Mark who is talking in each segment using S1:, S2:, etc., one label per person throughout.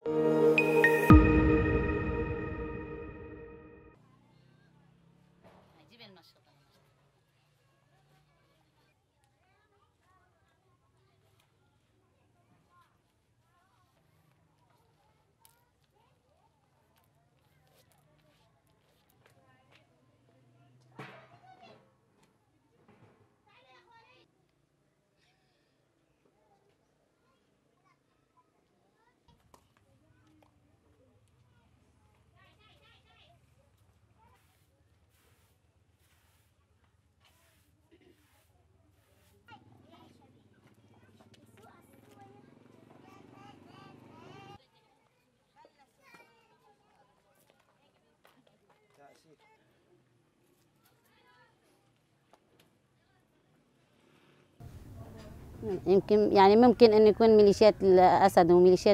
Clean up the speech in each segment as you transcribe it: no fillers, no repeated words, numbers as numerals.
S1: يمكن يعني ممكن أن يكون ميليشيات الأسد وميليشيات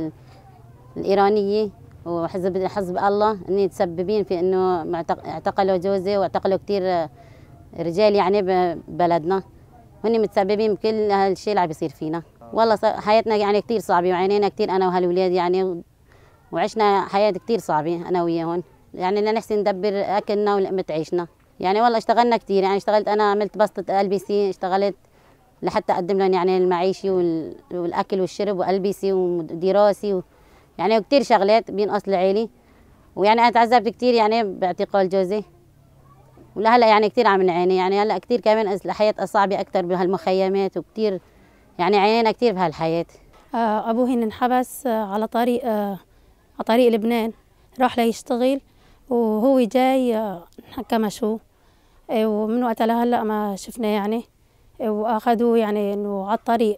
S1: الإيرانية وحزب الله أن يتسببين في أنه اعتقلوا جوزي واعتقلوا كثير رجال يعني ببلدنا، وهن متسببين بكل هالشيء اللي عم بيصير فينا. والله حياتنا يعني كثير صعبة وعانينا كثير أنا وهالولاد يعني، وعشنا حياة كثير صعبة أنا وياهم، يعني بدنا نحسن ندبر أكلنا ولقمة عيشنا. يعني والله اشتغلنا كثير، يعني اشتغلت أنا عملت بسطة LBC، اشتغلت لحتى أقدم لهم يعني المعيشي والأكل والشرب وألبسي ودراسي يعني كثير شغلات بينقص لعيلي. ويعني أنا تعذبت كثير يعني باعتقال جوزي، ولهلا يعني كثير عم نعاني، يعني هلا كثير كمان الحياة صعبة أكثر بهالمخيمات، وكثير يعني عانينا كثير بهالحياة.
S2: أبوه انحبس على طريق لبنان، راح ليشتغل وهو جاي كمشوه، ومن وقتها لهلا ما شفناه يعني، واخذوه يعني انه على الطريق،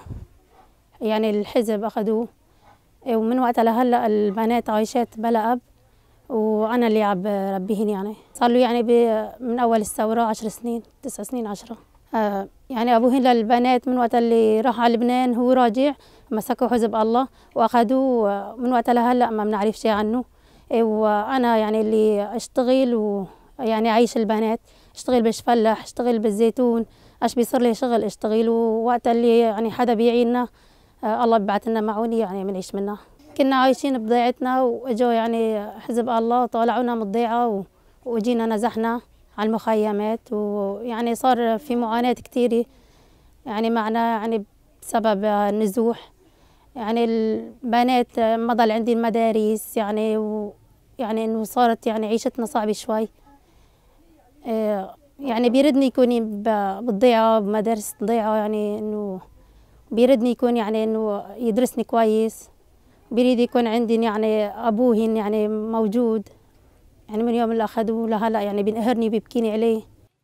S2: يعني الحزب اخذوه، ومن وقتها لهلا البنات عايشات بلا اب، وانا اللي عم بربيهن. يعني صار له يعني من اول الثوره 10 سنين 9 سنين 10. يعني ابوهن للبنات من وقت اللي راح على لبنان هو راجع مسكوا حزب الله واخذوه، من وقتها لهلا ما بنعرف شيء عنه. وانا يعني اللي اشتغل ويعني عيش البنات، اشتغل بالفلاح، اشتغل بالزيتون، ايش بيصير لي شغل اشتغل، ووقت اللي يعني حدا بيعيننا الله ببعث لنا معوني يعني بنعيش منها. كنا عايشين بضيعتنا واجوا يعني حزب الله طالعونا من الضيعه وجينا نزحنا على المخيمات، ويعني صار في معاناة كثيرة يعني معنا يعني بسبب النزوح. يعني البنات ما ضل عندي المدارس يعني، ويعني انه صارت يعني عيشتنا صعبة شوي. يعني بيردني يكوني بالضيعة بمدارس ضيعة، يعني انه بيردني يكون يعني انه يدرسني كويس، بيريد يكون عندي يعني ابوهن يعني موجود. يعني من يوم اللي اخذوه لهلا يعني بينقهرني بيبكيني عليه.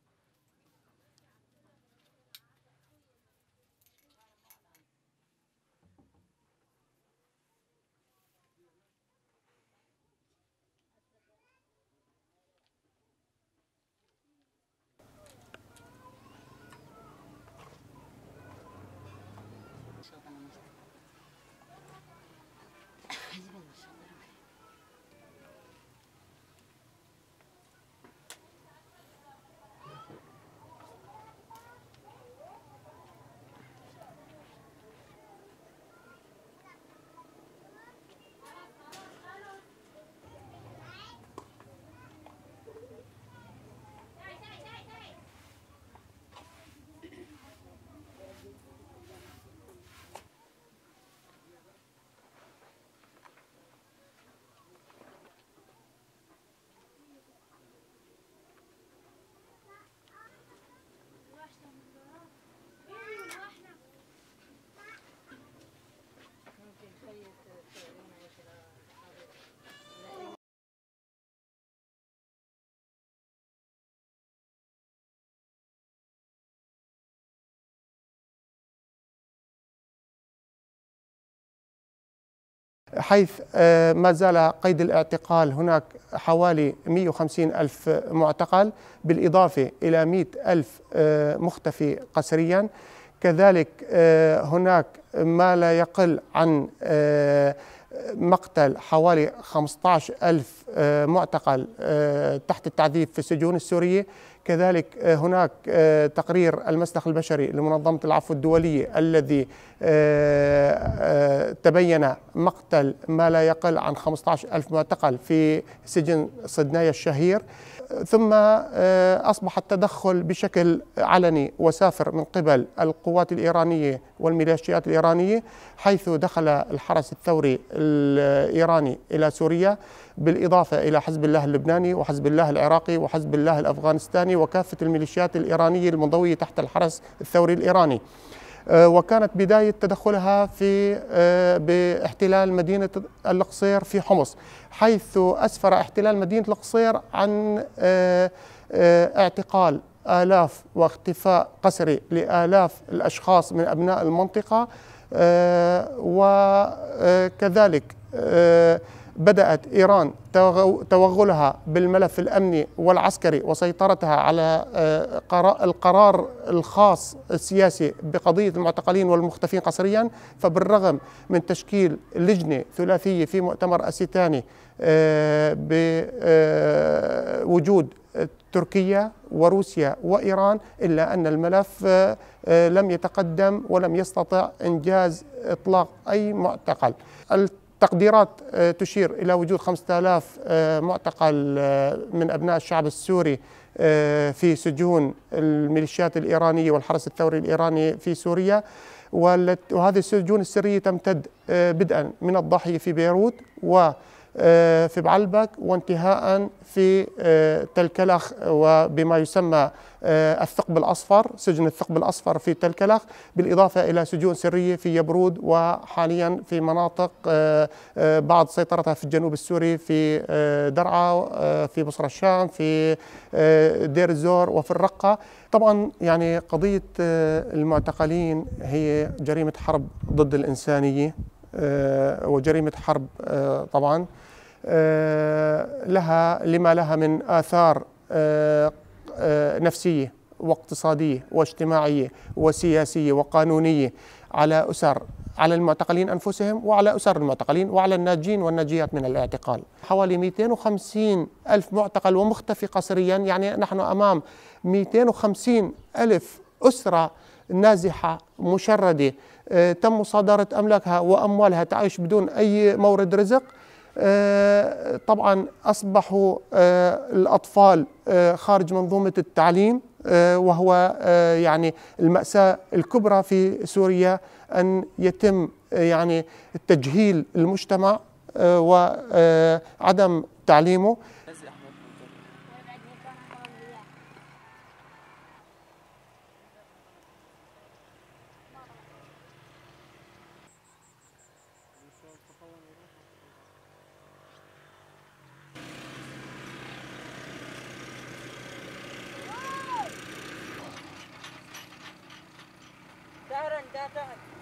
S3: حيث ما زال قيد الاعتقال هناك حوالي 150 ألف معتقل، بالإضافة إلى 100 ألف مختفي قسريا. كذلك هناك ما لا يقل عن مقتل حوالي 15 ألف معتقل تحت التعذيب في السجون السورية. كذلك هناك تقرير المسلخ البشري لمنظمة العفو الدولية الذي تبين مقتل ما لا يقل عن 15,000 معتقل في سجن صدنايا الشهير. ثم أصبح التدخل بشكل علني وسافر من قبل القوات الإيرانية والميليشيات الإيرانية، حيث دخل الحرس الثوري الإيراني إلى سوريا، بالإضافة إلى حزب الله اللبناني وحزب الله العراقي وحزب الله الأفغانستاني وكافة الميليشيات الإيرانية المنضوية تحت الحرس الثوري الإيراني. وكانت بداية تدخلها في باحتلال مدينة القصير في حمص، حيث أسفر احتلال مدينة القصير عن اعتقال آلاف واختفاء قسري لآلاف الأشخاص من أبناء المنطقة. وكذلك بدأت إيران توغلها بالملف الأمني والعسكري وسيطرتها على القرار الخاص السياسي بقضية المعتقلين والمختفين قسريا. فبالرغم من تشكيل لجنة ثلاثية في مؤتمر أستاني بوجود تركيا وروسيا وإيران، إلا أن الملف لم يتقدم ولم يستطع إنجاز إطلاق أي معتقل. التقديرات تشير إلى وجود 5000 معتقل من أبناء الشعب السوري في سجون الميليشيات الإيرانية والحرس الثوري الإيراني في سوريا، وهذه السجون السرية تمتد بدءا من الضاحية في بيروت وفي بعلبك وانتهاء في تل كلخ وبما يسمى الثقب الأصفر، سجن الثقب الأصفر في تل كلخ، بالإضافة إلى سجون سرية في يبرود، وحاليا في مناطق بعد سيطرتها في الجنوب السوري في درعا، في بصرة الشام، في دير الزور وفي الرقة. طبعا يعني قضية المعتقلين هي جريمة حرب ضد الإنسانية وجريمة حرب طبعا لما لها من آثار نفسية واقتصادية واجتماعية وسياسية وقانونية على على المعتقلين أنفسهم وعلى أسر المعتقلين وعلى الناجين والناجيات من الاعتقال. حوالي 250 ألف معتقل ومختفي قسريا، يعني نحن أمام 250 ألف أسرة نازحة مشردة تم مصادرة أملاكها وأموالها تعيش بدون أي مورد رزق. طبعا أصبحوا الأطفال خارج منظومة التعليم، وهو يعني المأساة الكبرى في سوريا أن يتم يعني تجهيل المجتمع وعدم تعليمه.
S4: تعال